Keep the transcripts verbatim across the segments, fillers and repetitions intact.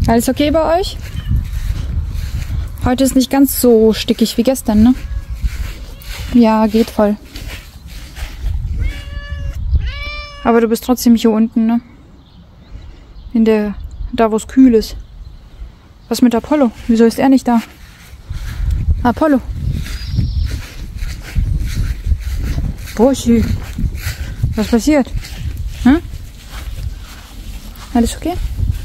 Alles okay bei euch? Heute ist nicht ganz so stickig wie gestern, ne? Ja, geht voll. Aber du bist trotzdem hier unten, ne? In der, da wo es kühl ist. Was mit Apollo? Wieso ist er nicht da? Apollo. Burschi. Was passiert? Hm? Alles okay?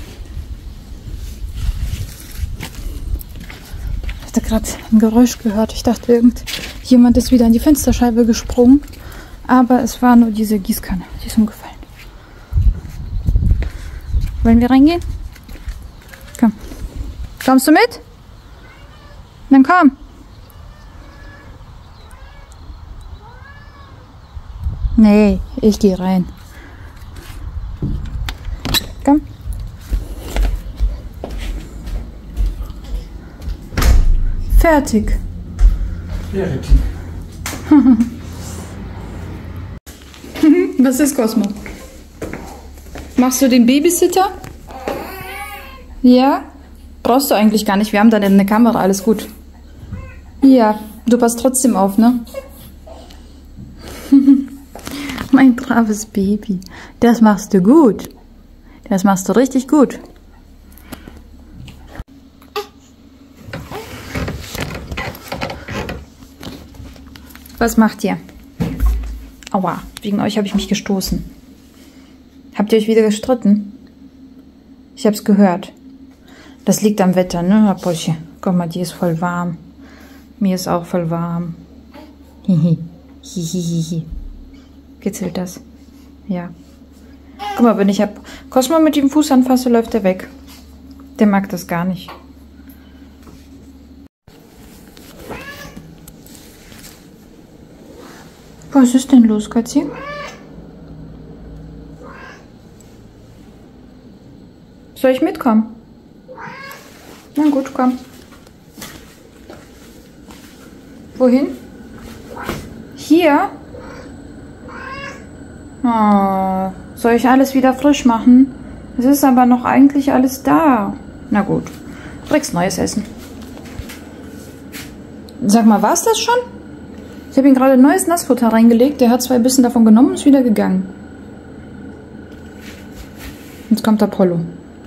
Ich hatte gerade ein Geräusch gehört. Ich dachte, irgendjemand ist wieder an die Fensterscheibe gesprungen. Aber es war nur diese Gießkanne. Die ist umgefallen. Wollen wir reingehen? Komm. Kommst du mit? Dann komm. Nee, ich gehe rein. Komm. Fertig. Fertig. Was ist Cosmo? Machst du den Babysitter? Ja? Brauchst du eigentlich gar nicht. Wir haben da eine Kamera, alles gut. Ja, du passt trotzdem auf, ne? Mein braves Baby. Das machst du gut. Das machst du richtig gut. Was macht ihr? Aua, wegen euch habe ich mich gestoßen. Habt ihr euch wieder gestritten? Ich hab's gehört. Das liegt am Wetter, ne, Apollo? Guck mal, die ist voll warm. Mir ist auch voll warm. Hihi. Hihihihi. Kitzelt das? Ja. Guck mal, wenn ich hab Cosmo mit dem Fuß anfasse, läuft er weg. Der mag das gar nicht. Was ist denn los, Katzi? Soll ich mitkommen? Na gut, komm. Wohin? Hier? Oh, soll ich alles wieder frisch machen? Es ist aber noch eigentlich alles da. Na gut, kriegst neues Essen. Sag mal, war's das schon? Ich habe ihm gerade neues Nassfutter reingelegt. Der hat zwei Bissen davon genommen und ist wieder gegangen. Jetzt kommt Apollo.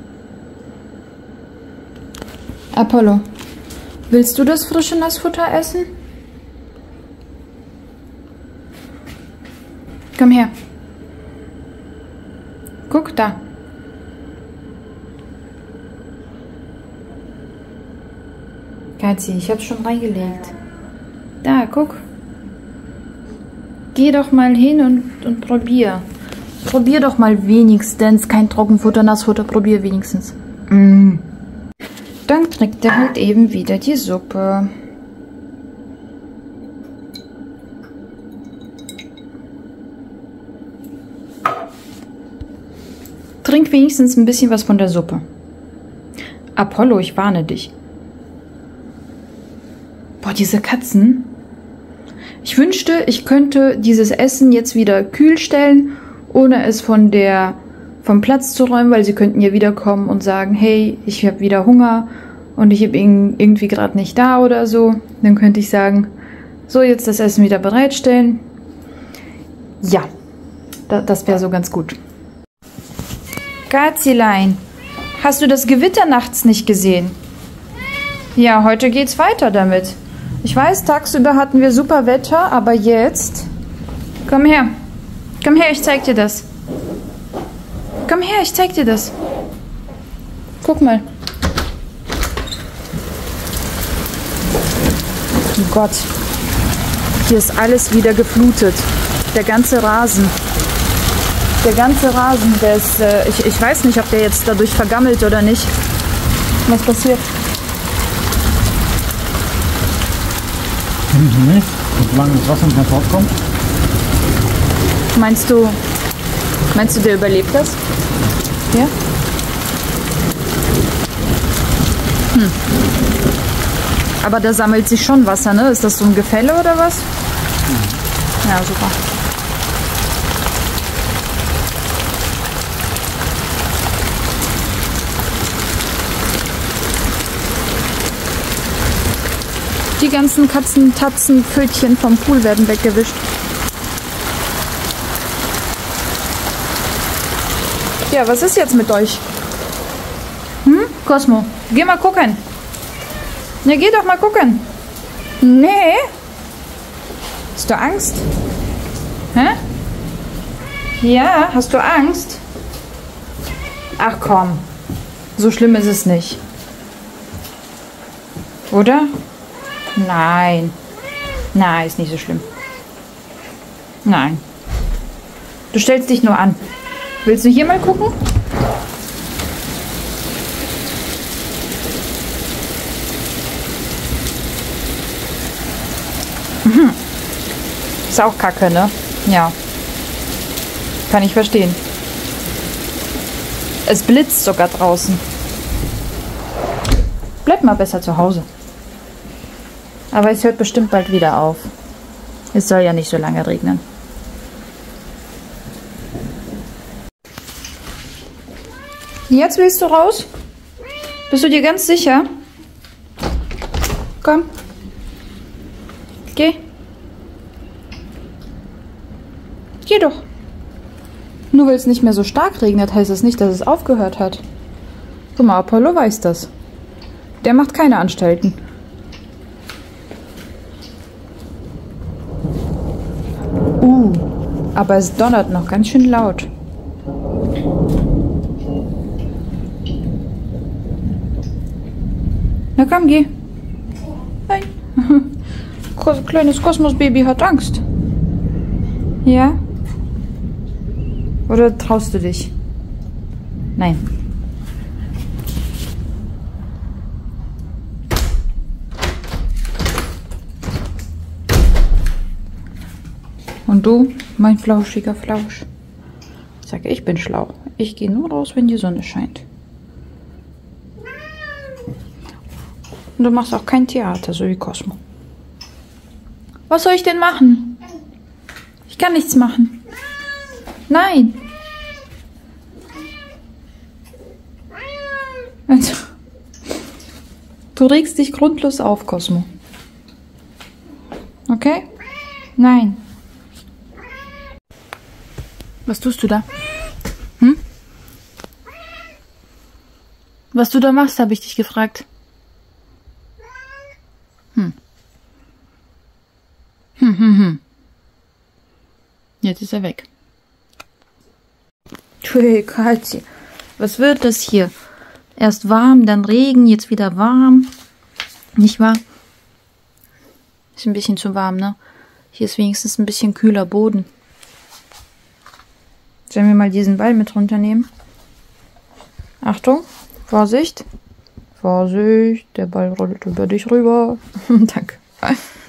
Apollo, willst du das frische Nassfutter essen? Komm her. Guck da. Katzi, ich hab's schon reingelegt. Da, guck. Geh doch mal hin und, und probier. Probier doch mal wenigstens. Kein Trockenfutter, Nassfutter, probier wenigstens. Mm. Dann trinkt er halt eben wieder die Suppe. Trink wenigstens ein bisschen was von der Suppe. Apollo, ich warne dich. Boah, diese Katzen. Ich wünschte, ich könnte dieses Essen jetzt wieder kühl stellen, ohne es von der, vom Platz zu räumen, weil sie könnten ja wiederkommen und sagen, hey, ich habe wieder Hunger und ich bin irgendwie gerade nicht da oder so. Dann könnte ich sagen, so, jetzt das Essen wieder bereitstellen. Ja, da, das wäre so ganz gut. Katzilein, hast du das Gewitter nachts nicht gesehen? Ja, heute geht's weiter damit. Ich weiß, tagsüber hatten wir super Wetter, aber jetzt... Komm her. Komm her, ich zeig dir das. Komm her, ich zeig dir das. Guck mal. Oh Gott. Hier ist alles wieder geflutet. Der ganze Rasen. Der ganze Rasen, der ist... Äh, ich, ich weiß nicht, ob der jetzt dadurch vergammelt oder nicht. Was passiert? Nicht, solange das Wasser nicht mehr fortkommt. Meinst du, meinst du, der überlebt das? Ja? Hm. Aber da sammelt sich schon Wasser, ne? Ist das so ein Gefälle oder was? Mhm. Ja, super. Die ganzen Katzen, Tatzen, Pfötchen vom Pool werden weggewischt. Ja, was ist jetzt mit euch? Hm? Cosmo, geh mal gucken. Ja, geh doch mal gucken. Nee. Hast du Angst? Hä? Ja, hast du Angst? Ach komm, so schlimm ist es nicht. Oder? Nein. Nein, ist nicht so schlimm. Nein. Du stellst dich nur an. Willst du hier mal gucken? Mhm. Ist auch kacke, ne? Ja. Kann ich verstehen. Es blitzt sogar draußen. Bleib mal besser zu Hause. Aber es hört bestimmt bald wieder auf. Es soll ja nicht so lange regnen. Jetzt willst du raus? Bist du dir ganz sicher? Komm. Geh. Geh doch. Nur weil es nicht mehr so stark regnet, heißt es nicht, dass es aufgehört hat. Guck mal, Apollo weiß das. Der macht keine Anstalten. Uh, aber es donnert noch ganz schön laut. Na komm, geh. Nein. Kleines Kosmos-Baby hat Angst. Ja? Oder traust du dich? Nein. Und du, mein flauschiger Flausch? Ich sage, ich bin schlau. Ich gehe nur raus, wenn die Sonne scheint. Und du machst auch kein Theater, so wie Cosmo. Was soll ich denn machen? Ich kann nichts machen. Nein. Also, du regst dich grundlos auf, Cosmo. Okay? Nein. Was tust du da? Hm? Was du da machst, habe ich dich gefragt. Hm. Hm, hm, hm. Jetzt ist er weg. Tschüss, Katzi. Was wird das hier? Erst warm, dann Regen, jetzt wieder warm. Nicht wahr? Ist ein bisschen zu warm, ne? Hier ist wenigstens ein bisschen kühler Boden. Sollen wir mal diesen Ball mit runternehmen? Achtung, Vorsicht. Vorsicht, der Ball rollt über dich rüber. Danke.